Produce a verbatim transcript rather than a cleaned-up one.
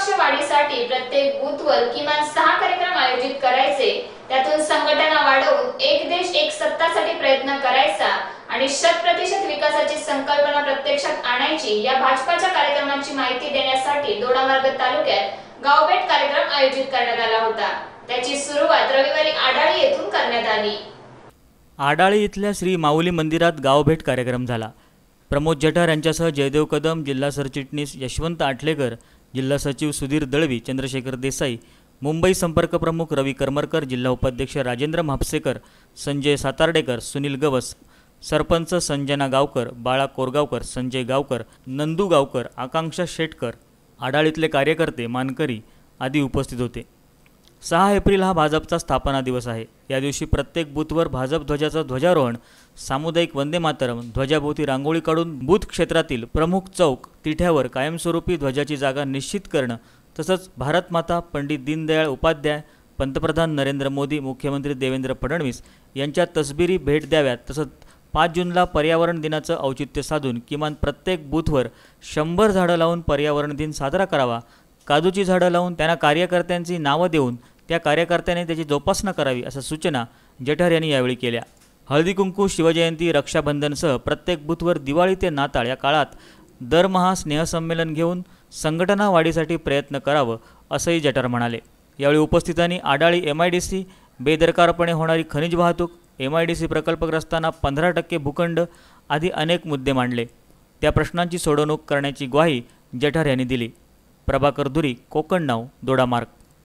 पक्ष वाढीसाठी प्रत्येक बूथवर किमान सहा कार्यक्रम आयोजित करायचे, त्यातून संघटना वाढवून एक देश एक सत्तासाठी प्रयत्न करायचा आणि शत प्रतिशत विकासाची संकल्पना प्रत्यक्षात आणायची या भाजपाच्या कार्यक्रमाची माहिती देण्यासाठी दोडामार्ग तालुक्यात गावभेट कार्यक्रम आयोजित करण्यात आला होता। त्याची सुरुवात रविवारी आडाळी येथून करण्यात आली। आडाळी इथल्या श्री माऊली मंदिरात गावभेट कार्यक्रम झाला। प्रमोद जठार यांच्यासह जयदेव कदम, जिल्हा सरचिटणीस यशवंत आठलेकर, जिल्हा सचिव सुधीर दळवी, चंद्रशेखर देसाई, मुंबई संपर्क प्रमुख रवी करमरकर, जिल्हा उपाध्यक्ष राजेंद्र म्हापसेकर, संजय सातार्डेकर, सुनील गवस, सरपंच संजना गावकर, बाळा कोरगावकर, संजय गावकर, नंदू गावकर, आकांक्षा शेटकर, आडाळीतले कार्यकर्ते, मानकरी आदी उपस्थित होते। सहा एप्रिल हा भाजपचा स्थापना दिवस आहे। या दिवशी प्रत्येक बूथवर भाजप ध्वजाचं ध्वजारोहण, सामुदायिक वंदे मातरम, ध्वजाभोवती रांगोळी काढून बूथ क्षेत्रातील प्रमुख चौक तिठ्यावर कायमस्वरूपी ध्वजाची जागा निश्चित करणं, तसंच भारत माता, पंडित दीनदयाळ उपाध्याय, पंतप्रधान नरेंद्र मोदी, मुख्यमंत्री देवेंद्र फडणवीस यांच्या तसबिरी भेट द्याव्यात। तसंच पाच जूनला पर्यावरण दिनाचं औचित्य साधून किमान प्रत्येक बूथवर शंभर झाडं लावून पर्यावरण दिन साजरा करावा। काजूची झाडं लावून त्यांना कार्यकर्त्यांची नावं देऊन त्या कार्यकर्त्याने त्याची जोपासना करावी, अशा सूचना जठार यांनी यावेळी केल्या। हळदी कुंकू, शिवजयंती, रक्षाबंधनसह प्रत्येक बूथवर दिवाळी ते नाताळ या काळात दरमहा स्नेहसंमेलन घेऊन संघटना वाढीसाठी प्रयत्न करावं, असंही जठार म्हणाले। यावेळी उपस्थितांनी Adali M I D C, बेदरकारपणे होणारी खनिज वाहतूक, एम आय डी सी प्रकल्पग्रस्तांना पंधरा टक्के भूखंड आदी अनेक मुद्दे मांडले। त्या प्रश्नांची सोडवणूक करण्याची ग्वाही जठार यांनी दिली। प्रभाकर धुरी, कोकण नाव, दोडामार्ग।